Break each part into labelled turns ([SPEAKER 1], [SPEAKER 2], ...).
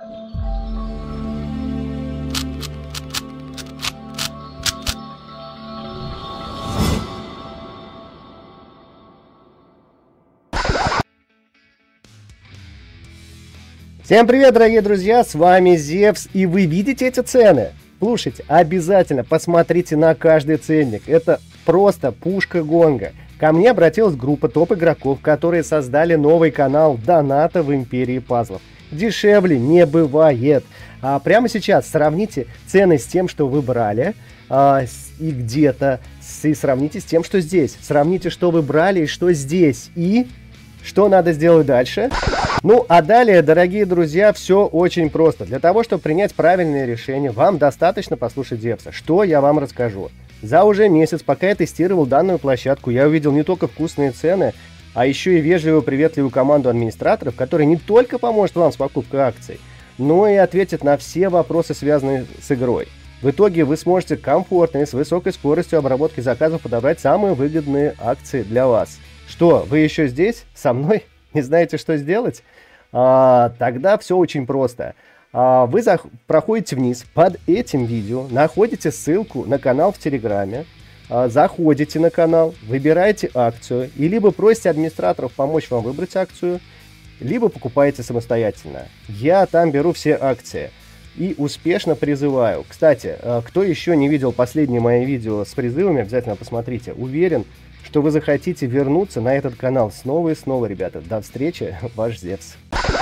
[SPEAKER 1] Всем привет, дорогие друзья, с вами Зевс, и вы видите эти цены? Слушайте, обязательно посмотрите на каждый ценник, это просто пушка гонга. Ко мне обратилась группа топ-игроков, которые создали новый канал доната в Империи Пазлов. Дешевле не бывает. Прямо сейчас сравните цены с тем, что вы брали, и где-то, и сравните с тем, что здесь. Сравните, что вы брали и что здесь, и что надо сделать дальше. Ну, а далее, дорогие друзья, все очень просто. Для того, чтобы принять правильное решение, вам достаточно послушать Зевса. Что я вам расскажу? За уже месяц, пока я тестировал данную площадку, я увидел не только вкусные цены, а еще и вежливую, приветливую команду администраторов, которая не только поможет вам с покупкой акций, но и ответит на все вопросы, связанные с игрой. В итоге вы сможете комфортно и с высокой скоростью обработки заказов подобрать самые выгодные акции для вас. Что, вы еще здесь, со мной? Не знаете, что сделать? Тогда все очень просто. Вы проходите вниз под этим видео, находите ссылку на канал в Телеграме, заходите на канал, выбираете акцию, и либо просите администраторов помочь вам выбрать акцию, либо покупаете самостоятельно. Я там беру все акции и успешно призываю. Кстати, кто еще не видел последние мои видео с призывами, обязательно посмотрите. Уверен, что вы захотите вернуться на этот канал снова и снова, ребята. До встречи, ваш Зевс.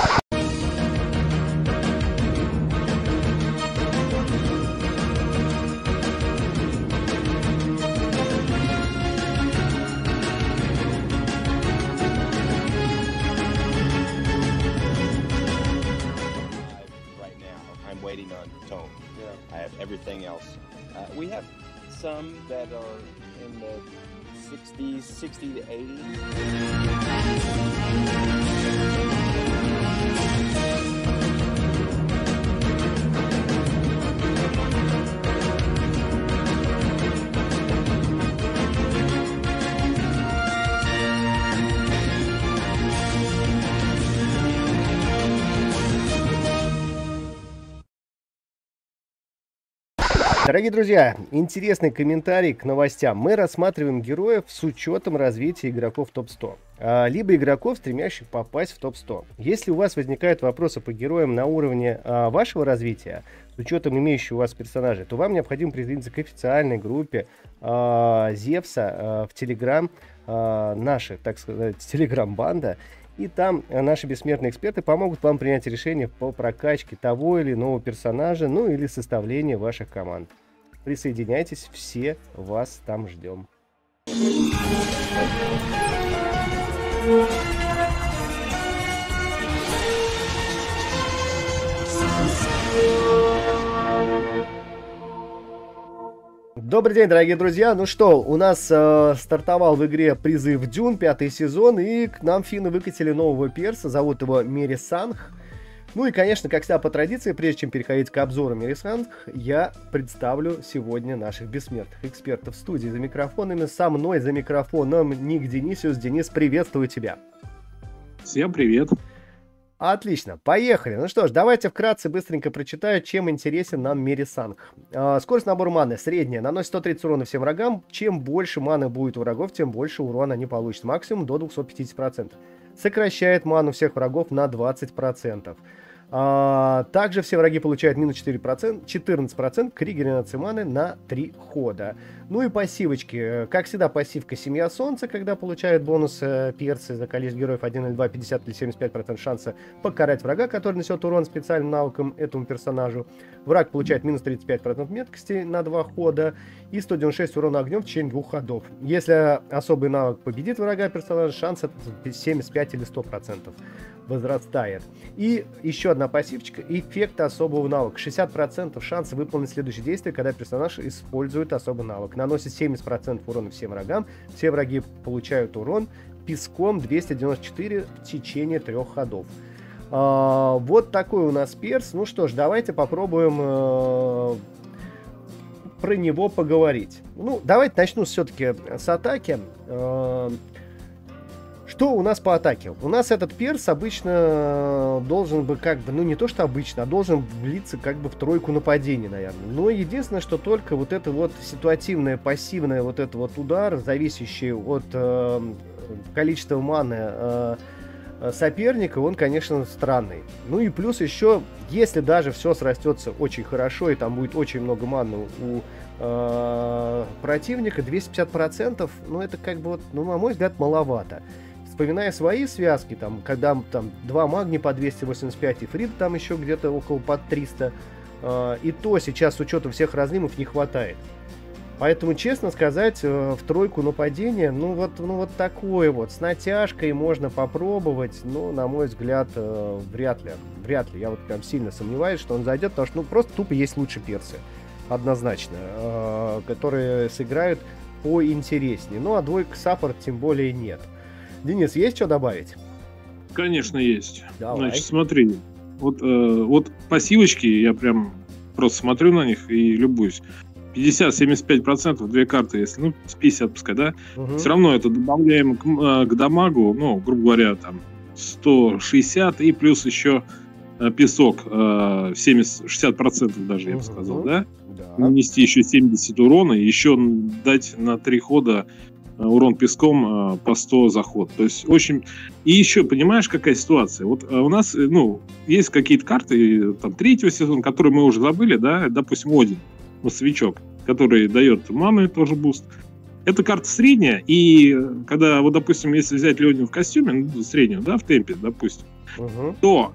[SPEAKER 2] Right now, I'm waiting on tone. I have everything else. We have some that are in the 60s, 60 to 80.
[SPEAKER 1] Дорогие друзья, интересный комментарий к новостям. Мы рассматриваем героев с учетом развития игроков топ-100, либо игроков, стремящих попасть в топ-100. Если у вас возникают вопросы по героям на уровне вашего развития, с учетом имеющих у вас персонажей, то вам необходимо присоединиться к официальной группе Зевса в Телеграм, наша, так сказать, Телеграм-банда. И там наши бессмертные эксперты помогут вам принять решение по прокачке того или иного персонажа, ну или составлению ваших команд. Присоединяйтесь, все вас там ждем. Добрый день, дорогие друзья. Ну что, у нас стартовал в игре призыв Дюн, 5-й сезон, и к нам финны выкатили нового перса, зовут его Мерисанг. Ну и, конечно, как всегда по традиции, прежде чем переходить к обзору Мерисанг, я представлю сегодня наших бессмертных экспертов в студии за микрофонами. Со мной за микрофоном Ник Денисиус. Денис, приветствую тебя.
[SPEAKER 3] Всем привет.
[SPEAKER 1] Отлично, поехали. Ну что ж, давайте вкратце быстренько прочитаю, чем интересен нам Мерисанг. Скорость набора маны средняя, наносит 130 урона всем врагам. Чем больше маны будет у врагов, тем больше урона они получат. Максимум до 250%. Сокращает ману всех врагов на 20%. Также все враги получают минус 14% к регенерации маны на 3 хода. Ну и пассивочки. Как всегда, пассивка Семья Солнца, когда получает бонус перцы за количество героев 1 или 2, 50 или 75% шанса покарать врага, который несет урон специальным навыком этому персонажу. Враг получает минус 35% меткости на 2 хода и 196 урона огнем в течение 2 ходов. Если особый навык победит врага персонажа, шанс это 75 или 100% возрастает. И еще одна пассивочка. Эффект особого навыка. 60% шанса выполнить следующее действие, когда персонаж использует особый навык. Наносит 70% урона всем врагам. Все враги получают урон песком 294 в течение 3 ходов. Вот такой у нас перс. Ну что ж, давайте попробуем про него поговорить. Ну, давайте начну все-таки с атаки. Что Что у нас по атаке? У нас этот перс обычно должен бы как бы, ну не то что обычно, а должен влиться как бы в тройку нападений, наверное. Но единственное, что только вот это вот ситуативное, пассивное вот это вот удар, зависящий от количества маны соперника, он, конечно, странный. Ну и плюс еще, если даже все срастется очень хорошо и там будет очень много маны у противника, 250%, ну это как бы вот, ну на мой взгляд, маловато. Вспоминая свои связки, там, когда там 2 магни по 285 и Фрид там еще где-то около под 300, и то сейчас с учетом всех разлимов не хватает. Поэтому, честно сказать, в тройку нападения, ну вот такое вот, с натяжкой можно попробовать, но, на мой взгляд, вряд ли. Я вот прям сильно сомневаюсь, что он зайдет, потому что, ну, просто тупо есть лучше персы, однозначно, которые сыграют поинтереснее. Ну, а двойка саппорт тем более нет. Денис, есть что добавить?
[SPEAKER 3] Конечно, есть.
[SPEAKER 1] Давай.
[SPEAKER 3] Значит, смотри, вот пассивочки, я прям просто смотрю на них и любуюсь. 50-75% две карты, если, ну, с 50 пускай, да, все равно это добавляем к дамагу, ну, грубо говоря, там, 160 и плюс еще песок 60% даже, я бы сказал, да? Нанести еще 70 урона и еще дать на 3 хода урон песком по 100 за ход. То есть очень... И еще, понимаешь, какая ситуация? Вот у нас, ну, есть какие-то карты, там, 3-го сезона, которые мы уже забыли, да, допустим, Один, массовичок, который дает ману, тоже буст. Это карта средняя, и когда, вот, допустим, если взять Леонину в костюме, ну, среднюю, да, в темпе, допустим, то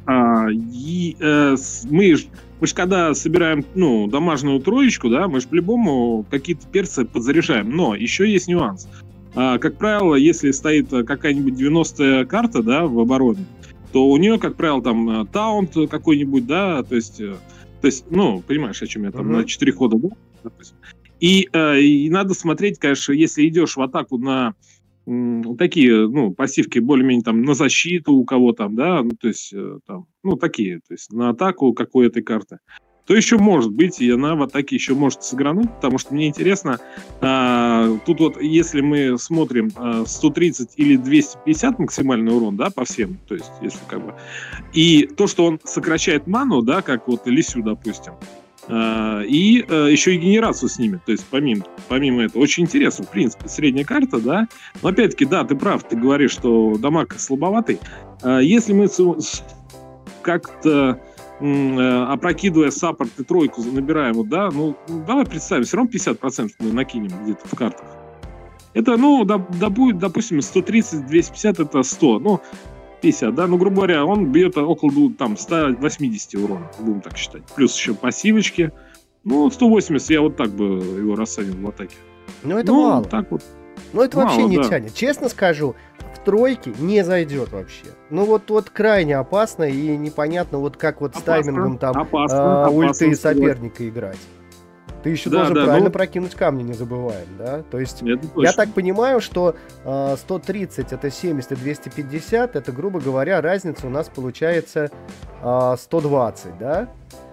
[SPEAKER 3] мы же когда собираем, ну, дамажную троечку, да, мы же по-любому какие-то перцы подзаряжаем. Но еще есть нюанс. Как правило, если стоит какая-нибудь 90-я карта, да, в обороне, то у нее, как правило, там таунт какой-нибудь, да, то есть, ну, понимаешь, о чем я там, на 4 хода, да, допустим. И надо смотреть, конечно, если идешь в атаку на такие, ну, пассивки более-менее там на защиту у кого там, да, ну, то есть там, ну, такие, то есть на атаку какой этой карты, то еще может быть, и она в атаке еще может сыгрануть, потому что мне интересно, тут вот, если мы смотрим 130 или 250 максимальный урон, да, по всем, то есть, если как бы, и то, что он сокращает ману, да, как вот Лисю, допустим, и еще и генерацию снимет, то есть помимо этого, очень интересно, в принципе, средняя карта, да, но опять-таки, да, ты прав, ты говоришь, что дамаг слабоватый, если мы как-то опрокидывая саппорт и тройку набираем, вот, да, ну, давай представим, все равно 50% мы накинем где-то в картах. Это, ну, будет, допустим, 130-250, это 100, ну, 50, да, ну, грубо говоря, он бьет около там 180 урона, будем так считать. Плюс еще пассивочки. Ну, 180 я вот так бы его расценил в атаке.
[SPEAKER 1] Ну, это мало.
[SPEAKER 3] Так вот.
[SPEAKER 1] Ну, это мало, вообще не тянет. Честно скажу, в тройке не зайдет вообще. Ну, вот крайне опасно и непонятно, вот как вот с таймингом там ульты соперника играть. Ты еще должен правильно прокинуть камни, не забываем, да? То есть, я так понимаю, что 130 это 70 и 250, это, грубо говоря, разница у нас получается 120, да?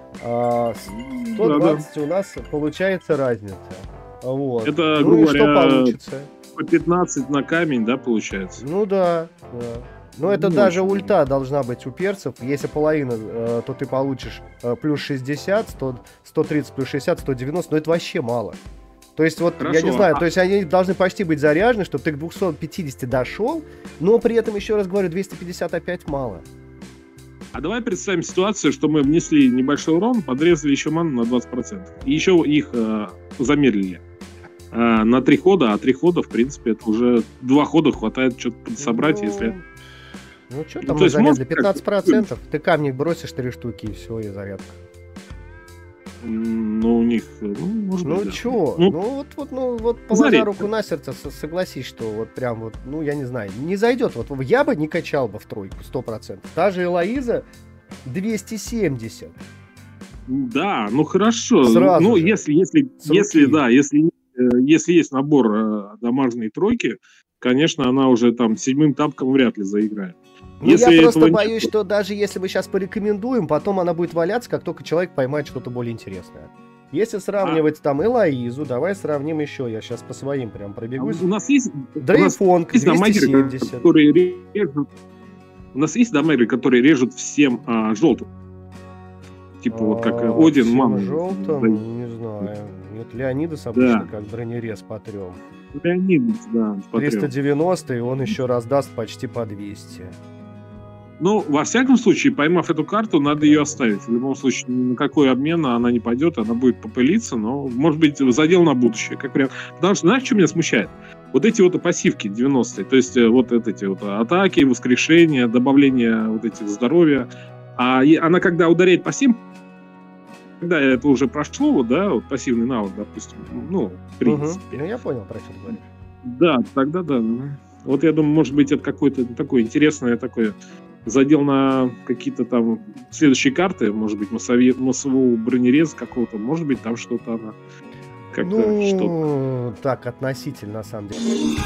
[SPEAKER 1] 120 у нас получается разница. Вот.
[SPEAKER 3] Это,
[SPEAKER 1] ну
[SPEAKER 3] грубо
[SPEAKER 1] и
[SPEAKER 3] говоря,
[SPEAKER 1] что получится?
[SPEAKER 3] По 15 на камень, да, получается?
[SPEAKER 1] Ну да. Но это даже ульта должна быть у перцев. Если половина, то ты получишь плюс 60, 130 плюс 60, 190. Но это вообще мало. То есть вот, хорошо, я не знаю, то есть они должны почти быть заряжены, чтобы ты к 250 дошел, но при этом, еще раз говорю, 250 опять мало.
[SPEAKER 3] А давай представим ситуацию, что мы внесли небольшой урон, подрезали еще ману на 20%. И еще их замедлили на 3 хода, а 3 хода, в принципе, это уже 2 хода хватает что-то собрать, если...
[SPEAKER 1] Ну, что там, замедли? 15%. Ты камни бросишь 3 штуки, и все, и зарядка.
[SPEAKER 3] Ну, у них, ну, может быть,
[SPEAKER 1] ну,
[SPEAKER 3] да.
[SPEAKER 1] чё? Ну, вот положа руку на сердце, согласись, что вот прям вот, ну, я не знаю, не зайдет. Вот я бы не качал бы в тройку, 100%. Даже Элоиза 270.
[SPEAKER 3] Да, ну, хорошо.
[SPEAKER 1] Сразу
[SPEAKER 3] ну,
[SPEAKER 1] же.
[SPEAKER 3] если есть набор дамажной тройки, конечно, она уже там 7-м тапком вряд ли заиграет.
[SPEAKER 1] Ну, я просто боюсь, что даже если мы сейчас порекомендуем, потом она будет валяться, как только человек поймает что-то более интересное. Если сравнивать там Элоизу, давай сравним еще. Я сейчас по своим прям пробегусь.
[SPEAKER 3] У нас есть...
[SPEAKER 1] Дрейфонг 270.
[SPEAKER 3] У нас есть дамагеры, которые режут всем желтым. Типа вот как Один, Ман.
[SPEAKER 1] Желтым, не знаю. Нет, Леонидас обычно как бронерез по 3.
[SPEAKER 3] Леонидас, да, по
[SPEAKER 1] 390, и он еще раз даст почти по 200.
[SPEAKER 3] Ну, во всяком случае, поймав эту карту, надо ее оставить. В любом случае, ни на какой обмен она не пойдет, она будет попылиться, но, может быть, задел на будущее. Как вариант. Потому что, знаешь, что меня смущает? Вот эти вот пассивки 90-е, то есть вот эти вот атаки, воскрешения, добавление вот этих здоровья. А она, когда ударяет по 7, когда это уже прошло, вот, да, вот пассивный навык, допустим, ну, в принципе.
[SPEAKER 1] Ну, я понял, про что ты говоришь.
[SPEAKER 3] Да, тогда да. Вот я думаю, может быть, это какое-то такое интересное такое задел на какие-то там следующие карты, может быть, массового бронереза какого-то, может быть, там что-то она как-то что-то.
[SPEAKER 1] Так, относительно, на самом деле.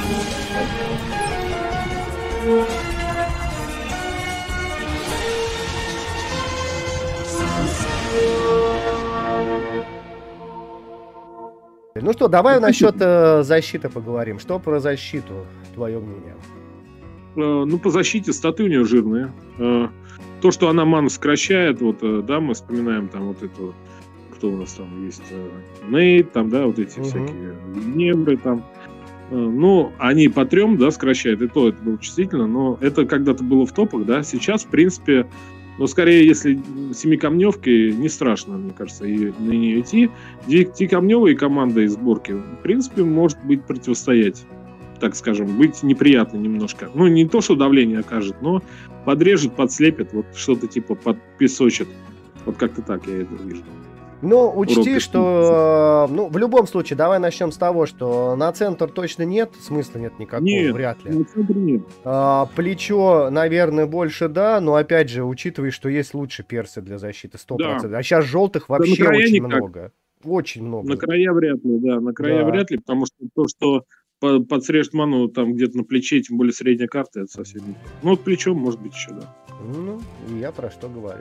[SPEAKER 1] Ну что, давай насчет защиты поговорим. Что про защиту, твое мнение?
[SPEAKER 3] Ну, по защите статы у нее жирные. То, что она ману сокращает, вот, да, мы вспоминаем там вот эту, кто у нас там есть, Нейт, там, да, вот эти всякие Невры там. Ну, они по 3, да, сокращают, и то это было чувствительно, но это когда-то было в топах, да, сейчас, в принципе, но скорее, если 7-камневки, не страшно, мне кажется, и на нее идти. 9-камневые команды из сборки, в принципе, может быть противостоять, так скажем, быть неприятно немножко. Ну, не то, что давление окажет, но подрежет, подслепит, вот что-то типа подпесочит. Вот как-то так я это вижу.
[SPEAKER 1] Ну, учти, что, ну, в любом случае, давай начнем с того, что на центр точно нет, смысла нет никакого,
[SPEAKER 3] нет,
[SPEAKER 1] вряд ли.
[SPEAKER 3] На центр нет.
[SPEAKER 1] Плечо, наверное, больше, да, но опять же, учитывая, что есть лучше персы для защиты, 100%. Да. А сейчас желтых вообще да, очень много. Очень много.
[SPEAKER 3] На края вряд ли, да, на края вряд ли, потому что то, что подсрежет ману там где-то на плече, тем более средняя карта, это совсем не то. Ну, вот плечом, может быть, еще, да.
[SPEAKER 1] Ну, я про что говорю.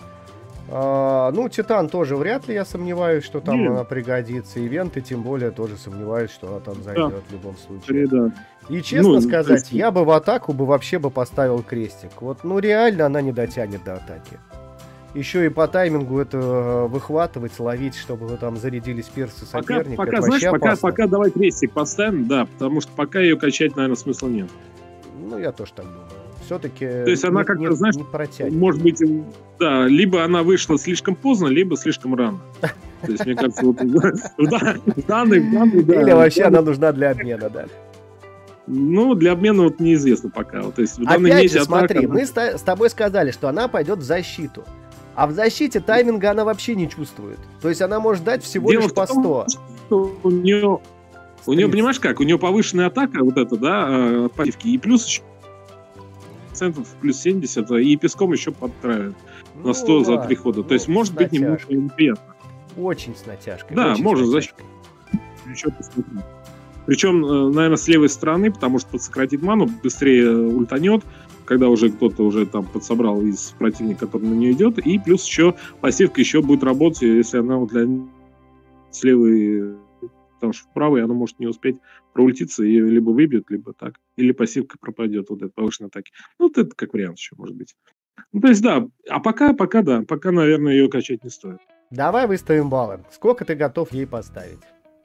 [SPEAKER 1] Ну, Титан тоже вряд ли, я сомневаюсь, что там она пригодится. Ивенты, тем более, тоже сомневаюсь, что она там зайдет в любом случае.
[SPEAKER 3] Да.
[SPEAKER 1] И честно сказать, я бы в атаку вообще поставил крестик. Вот, ну, реально она не дотянет до атаки. Еще и по таймингу это выхватывать, ловить, чтобы вы там зарядились персы соперника.
[SPEAKER 3] Пока, знаешь, пока давай крестик поставим, да, потому что пока ее качать, наверное, смысла нет.
[SPEAKER 1] Ну, я тоже так думаю. Все-таки
[SPEAKER 3] то есть она как-то, знаешь,
[SPEAKER 1] не протянет.
[SPEAKER 3] Может быть, да, либо она вышла слишком поздно, либо слишком рано. То есть, мне кажется, вот в данный,
[SPEAKER 1] или вообще она нужна для обмена, да.
[SPEAKER 3] Ну, для обмена вот неизвестно пока. То есть,
[SPEAKER 1] опять же, смотри, мы с тобой сказали, что она пойдет в защиту. А в защите тайминга она вообще не чувствует. То есть она может дать всего лишь по 100.
[SPEAKER 3] У нее, понимаешь как, у нее повышенная атака, вот это, да, пассивки, и плюс еще плюс 70, и песком еще подтравят на 100 за 3 хода. То есть, может быть, немножко неприятно.
[SPEAKER 1] Очень с натяжкой.
[SPEAKER 3] Да, может, защита. Причем, наверное, с левой стороны, потому что подсократит ману, быстрее ультанет, когда уже кто-то уже там подсобрал из противника, который на нее идет, и плюс еще пассивка еще будет работать, если она вот с левой, потому что в правой она может не успеть проультиться, ее либо выбьют, либо так, или пассивка пропадет, вот эта повышенная атаки. Ну, вот это как вариант еще может быть. Ну, то есть, да, а пока, наверное, ее качать не стоит.
[SPEAKER 1] Давай выставим баллы. Сколько ты готов ей поставить?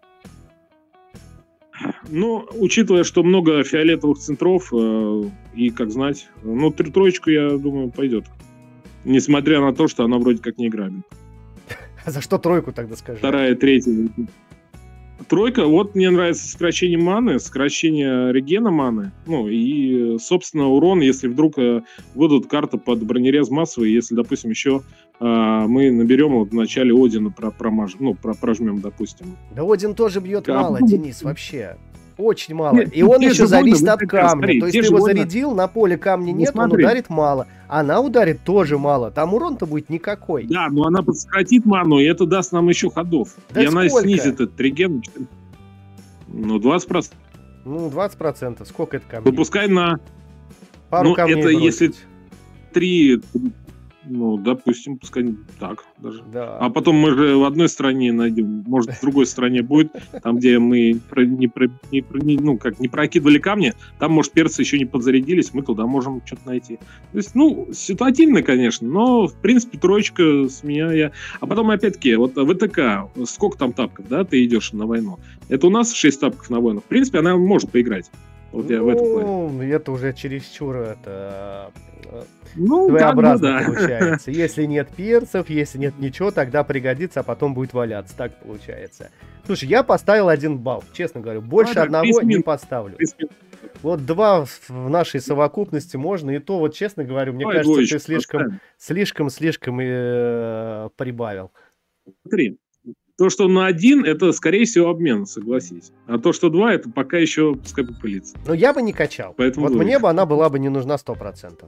[SPEAKER 3] Ну, учитывая, что много фиолетовых центров, и, как знать, ну, 3 я думаю, пойдет. Несмотря на то, что она вроде как не играбельна.
[SPEAKER 1] А за что 3 тогда скажи?
[SPEAKER 3] 2, 3. 3, вот мне нравится сокращение маны, сокращение регена маны, ну, и, собственно, урон, если вдруг выдадут карту под бронерез массовый, если, допустим, еще мы наберем вот в начале Одина прожмем, допустим.
[SPEAKER 1] Да Один тоже бьет мало, Денис, вообще. Очень мало. Нет, и он еще зависит от камня. Смотри, то есть ты его зарядил, на поле камня нет, он ударит мало. Она ударит тоже мало. Там урон-то будет никакой.
[SPEAKER 3] Да, но она подсократит ману, и это даст нам еще ходов.
[SPEAKER 1] Да,
[SPEAKER 3] и она снизит этот реген. Ну, 20%.
[SPEAKER 1] Ну, 20%. Сколько это камней?
[SPEAKER 3] Пускай на...
[SPEAKER 1] Пару камней
[SPEAKER 3] это
[SPEAKER 1] бросить.
[SPEAKER 3] если 3... Ну, допустим, пускай так даже.
[SPEAKER 1] Да.
[SPEAKER 3] А потом мы же в одной стране найдем, может, в другой стране будет, там, где мы не прокидывали камни, там, может, перцы еще не подзарядились, мы туда можем что-то найти. То есть, ну, ситуативно, конечно, но, в принципе, троечка с меня. А потом, опять-таки, вот ВТК, сколько там тапков, да, ты идешь на войну? Это у нас 6 тапков на войну. В принципе, она может поиграть. Вот я в этом плане.
[SPEAKER 1] Это уже чересчур это
[SPEAKER 3] Ну, как бы,
[SPEAKER 1] своеобразно
[SPEAKER 3] да.
[SPEAKER 1] получается. Если нет перцев, если нет ничего, тогда пригодится, а потом будет валяться. Так получается. Слушай, я поставил 1 балл, честно говорю. Больше
[SPEAKER 3] да,
[SPEAKER 1] одного
[SPEAKER 3] приз
[SPEAKER 1] не
[SPEAKER 3] минус.
[SPEAKER 1] поставлю.
[SPEAKER 3] Приз минус.
[SPEAKER 1] Вот 2 в нашей совокупности можно, и то, вот честно говорю, мне
[SPEAKER 3] Давай
[SPEAKER 1] кажется,
[SPEAKER 3] двоечку
[SPEAKER 1] ты слишком прибавил.
[SPEAKER 3] Смотри, то, что на 1, это, скорее всего, обмен, согласись. А то, что 2, это пока еще пускай попылится.
[SPEAKER 1] Но я бы не качал.
[SPEAKER 3] Поэтому
[SPEAKER 1] вот
[SPEAKER 3] двоечка.
[SPEAKER 1] мне бы она была бы не нужна 100%.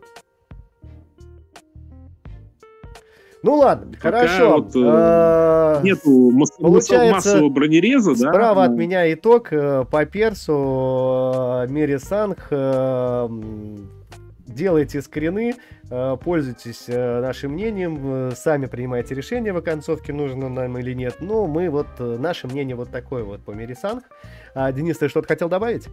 [SPEAKER 1] Ну ладно,
[SPEAKER 3] Пока
[SPEAKER 1] хорошо.
[SPEAKER 3] вот, нету
[SPEAKER 1] получается,
[SPEAKER 3] массового бронереза, да?
[SPEAKER 1] Справа от меня итог по персу Мири Санг. Делайте скрины, пользуйтесь нашим мнением, сами принимайте решение в оконцовке, нужно нам или нет. Но мы вот, наше мнение вот такое вот по Мири Санг. Денис, ты что-то хотел добавить?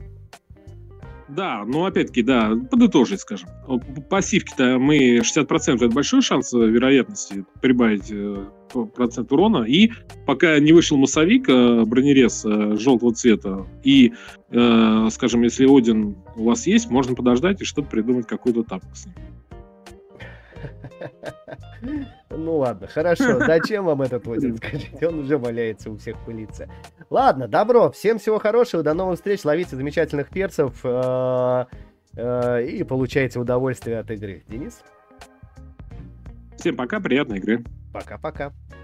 [SPEAKER 3] Да, ну опять-таки, да, подытожить, скажем. Пассивки-то мы 60% это большой шанс вероятности прибавить процент урона. И пока не вышел массовик, бронерез желтого цвета, и, скажем, если Один у вас есть, можно подождать и что-то придумать, какую-то тапку с ним.
[SPEAKER 1] Ну ладно, хорошо. Зачем вам этот Один? Скажите, он уже валяется у всех пылится. Ладно, добро. Всем всего хорошего. До новых встреч. Ловите замечательных перцев и получайте удовольствие от игры. Денис?
[SPEAKER 3] Всем пока, приятной игры.
[SPEAKER 1] Пока-пока.